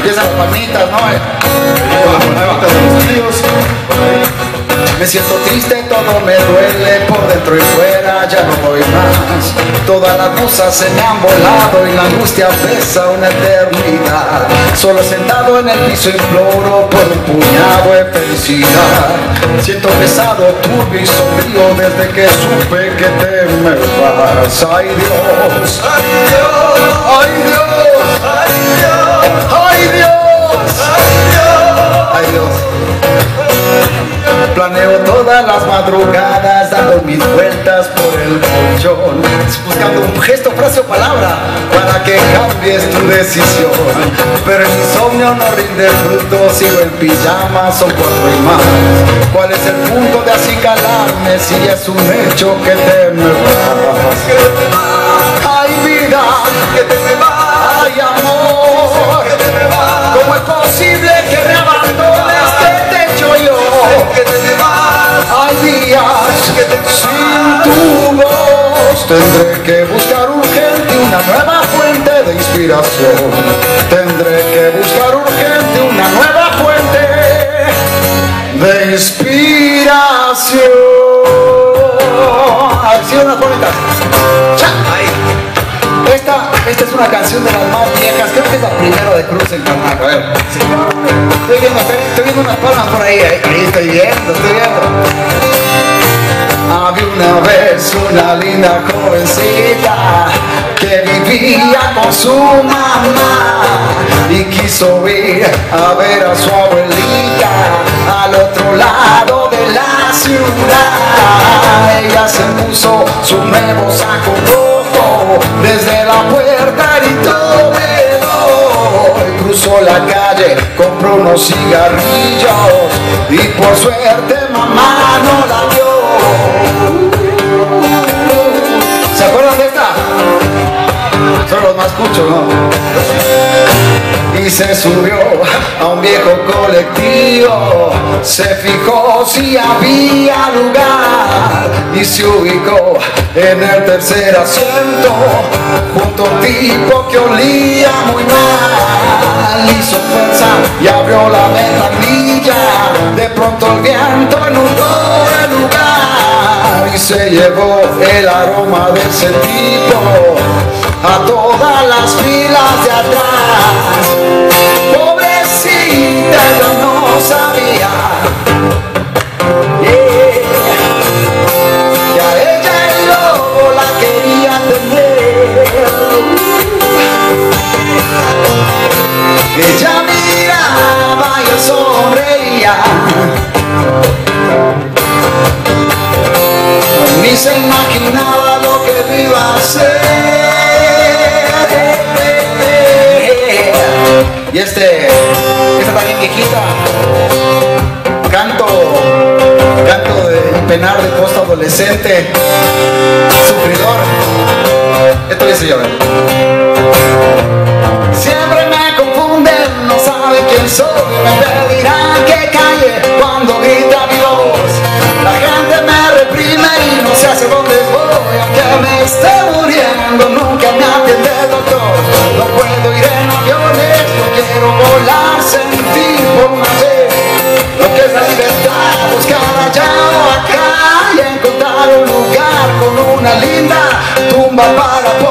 Empiezan las palmitas, ¿no? Las palmitas de los tíos. Me siento triste, todo me duele por dentro y fuera, ya no voy más. Todas las cosas se me han volado y la angustia pesa una eternidad. Solo sentado en el piso imploro por un puñado de felicidad. Siento pesado, turbio y sombrío desde que supe que te me vas. Ay Dios, ay Dios, ay Dios, ay Dios, ay Dios, ay Dios. Planeo todas las madrugadas dando mis vueltas por el colchón, buscando un gesto, frase o palabra para que cambies tu decisión. Pero el insomnio no rinde fruto, sigo en pijama, son 4 y más. ¿Cuál es el punto de acicalarme si es un hecho que te me vas? Ay vida, que te me vas. Ay amor, que te me vas. ¿Cómo es posible que me abandones? Que te echo yo. Que te me vas. Hay días que sin tu voz tendré que buscar urgente una nueva fuente de inspiración. Tendré que buscar urgente una nueva fuente de inspiración. Así unas bonitas. Esta es una canción de las más viejas, creo que es la primera de Cruz en Carnac. A ver, sí. Estoy viendo unas palmas por ahí, estoy viendo. Había una vez una linda jovencita que vivía con su mamá y quiso ir a ver a su abuelita al otro lado de la ciudad. Ella se puso su nuevo saco rojo, desde la puerta gritó me doy. Cruzó la calle, compró unos cigarrillos y por suerte mamá no la vio. ¿Se acuerdan de esta? Son los más cuchos, ¿no? Y se subió a un viejo colectivo, se fijó si había lugar y se ubicó en el tercer asiento junto a un tipo que olía muy mal. Hizo fuerza y abrió la ventanilla, de pronto el viento inundó el lugar y se llevó el aroma de ese tipo a todas las filas de atrás. Pobrecita, yo no sabía que a ella el lobo la quería tener. Ella miraba y yo sonreía, ni se imaginaba lo que iba a hacer. Y esta también viejita, canto de penar de costa adolescente, sufridor. Esto dice yo. Siempre me confunden, no saben quién soy, me pedirán que calle cuando grita mi voz. La gente me reprime y no sé hacia dónde voy, aunque me esté muriendo nunca me atiende el doctor. No puedo ir en aviones, no quiero volar, sentir por una vez lo que es la libertad, buscar allá o acá y encontrar un lugar con una linda tumba para